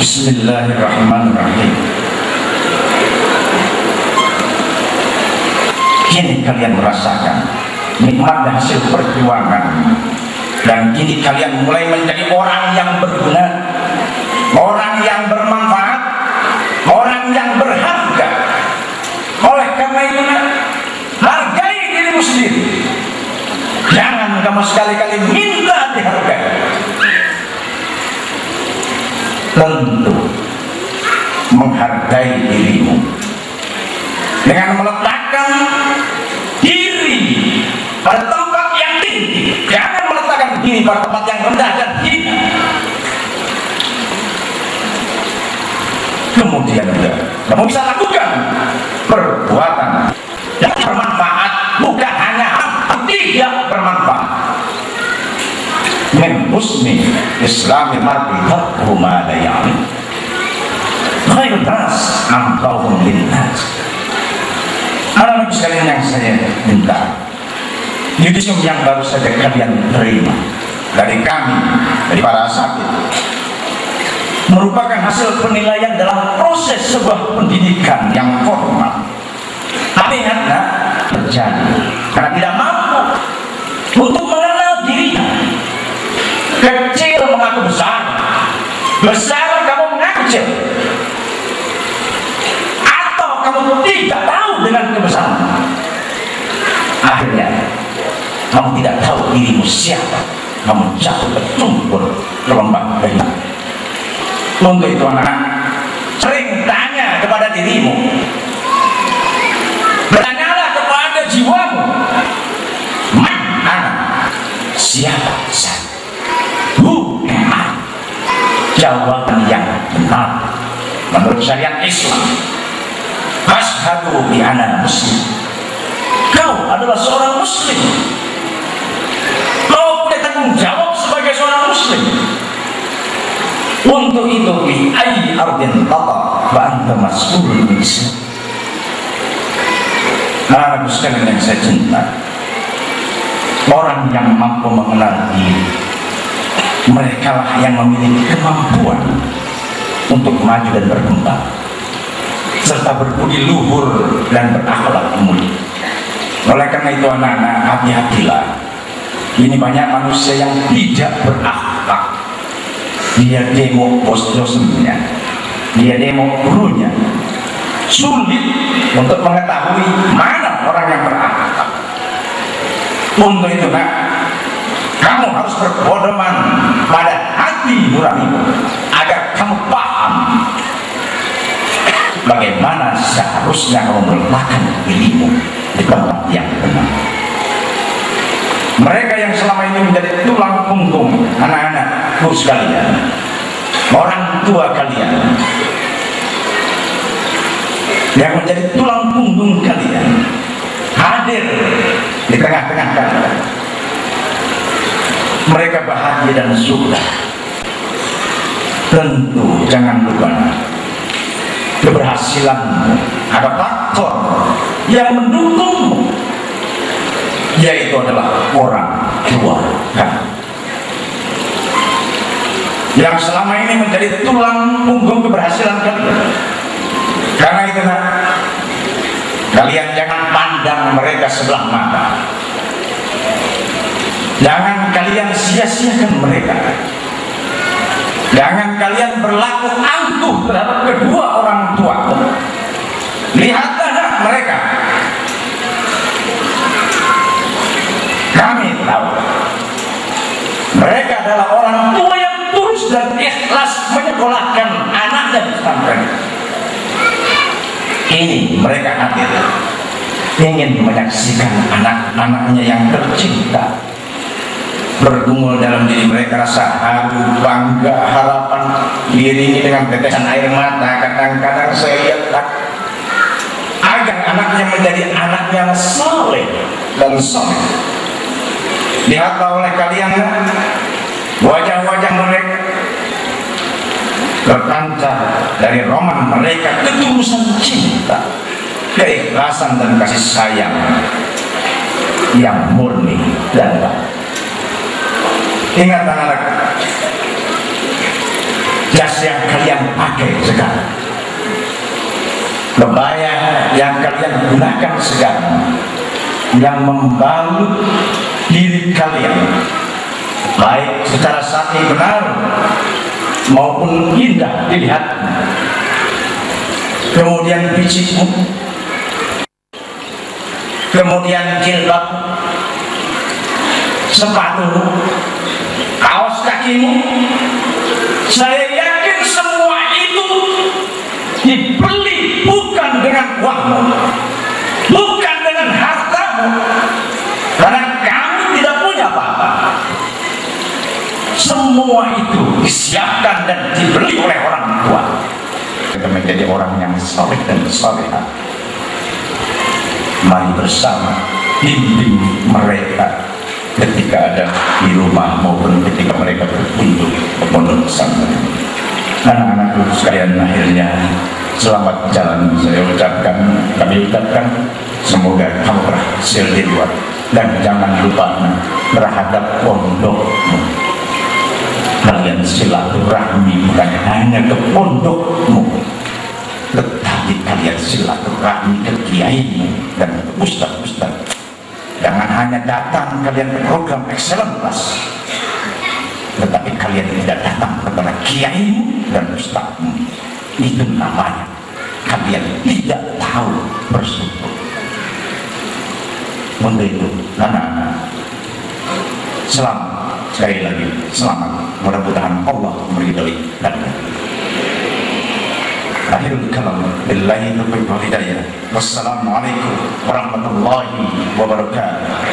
Bismillahirrahmanirrahim. Kini kalian merasakan nikmat dan hasil perjuangan, dan kini kalian mulai menjadi orang yang berguna, orang yang bermanfaat, orang yang berharga. Oleh karena itu, hargai dirimu sendiri. Jangan kamu sekali-kali minta dihargai. Tentu menghargai dirimu dengan meletakkan diri pada tempat yang tinggi. Jangan meletakkan diri pada tempat yang rendah dan hina. Kemudian juga kamu bisa lakukan perbuatan yang bermanfaat, bukan hanya tidak bermanfaat. Min husni islami mar'i tarku ma la ya'ni khairun nas anfa'uhum linnas. Anak-anak sekalian yang saya minta, yudisium yang baru saja kalian terima dari kami, dari para asatid, merupakan hasil penilaian dalam proses sebuah pendidikan yang formal. Tapi ingatlah, terjadi karena tidak mampu untuk mengenal dirinya. Kecil mengaku besar, besar kamu mengaku kecil, atau kamu tidak tahu dengan kebesaran. Akhirnya kamu tidak tahu dirimu siapa, kamu jatuh tercungkur ke lembah gelap. Untuk itu anak-anak, sering tanya kepada dirimu, bertanyalah kepada jiwamu, mana siapa saya? Jawaban yang benar menurut syariat Islam, asyhadu bi anna muslim. Kau adalah seorang muslim. Kau punya tanggung jawab sebagai seorang muslim. Untuk itu bi ayyi ardin tata wa anta mas'ulun min Islam. Anak sekalian yang saya cinta, orang yang mampu mengenal diri, mereka lah yang memiliki kemampuan untuk maju dan berkembang, serta berbudi luhur dan berakhlak mulia. Oleh karena itu anak-anak, hati-hatilah. Ini banyak manusia yang tidak berakhlak. Dia demo bos dosennya, dia demo gurunya. Sulit untuk mengetahui mana orang yang berakhlak. Untuk itu kamu harus berpedoman pada hati nuranimu agar kamu paham bagaimana seharusnya kamu meletakkan dirimu di tempat yang benar. Mereka yang selama ini menjadi tulang punggung anak-anakku sekalian, orang tua kalian, yang menjadi tulang punggung kalian, hadir di tengah-tengah kalian. Mereka bahagia dan suka. Tentu jangan lupa, keberhasilanmu ada faktor yang mendukungmu, yaitu adalah orang tua kamu, yang selama ini menjadi tulang punggung keberhasilan kalian. Karena itu kalian jangan pandang mereka sebelah mata. Jangan kalian sia-siakan mereka. Jangan kalian berlaku angkuh terhadap kedua orang tua. Lihatlah mereka. Kami tahu mereka adalah orang tua yang tulus dan ikhlas menyekolahkan anaknya di pesantren. Ini mereka hadir ingin menyaksikan anak-anaknya yang tercinta bergumul dalam diri mereka rasa haru, bangga, harapan, diiringi dengan tetesan air mata. Kadang-kadang saya lihat agar anaknya menjadi anak yang saleh dan soleh. Lihatlah oleh kalian wajah-wajah mereka berpancar dari roman mereka ketulusan cinta, keikhlasan dan kasih sayang yang murni dan baik. Ingat anak-anak, jas yang kalian pakai sekarang, kebaya yang kalian gunakan sekarang, yang membalut diri kalian baik secara sati benar maupun indah dilihat, kemudian bisikmu, kemudian jilbab, sepatu, kaos kakimu, saya yakin semua itu dibeli bukan dengan uangmu, bukan dengan hartamu, karena kamu tidak punya apa-apa. Semua itu disiapkan dan dibeli oleh orang tua. Kita menjadi orang yang saleh dan salehah. Mari bersama bimbing mereka ketika ada di rumah maupun ketika mereka berkunjung ke pondok pesantren. Anak-anakku sekalian, akhirnya selamat jalan kami ucapkan. Semoga kamu berhasil di luar, dan jangan lupa berhadap pondokmu. Kalian silaturahmi bukan hanya ke pondokmu, tetapi kalian silaturahmi ke kiaimu dan ke ustaz-ustaz. Jangan hanya datang kalian ke program excellent class, tetapi kalian tidak datang kepada kiaimu dan ustazmu. Itu namanya kalian tidak tahu bersyukur. Untuk itu, anak-anak, selamat, sekali lagi selamat. Mudah-mudahan Allah meridhai kalian. Akhirul kalam, billahi taufiq wal hidayah. Wassalamualaikum warahmatullahi wabarakatuh.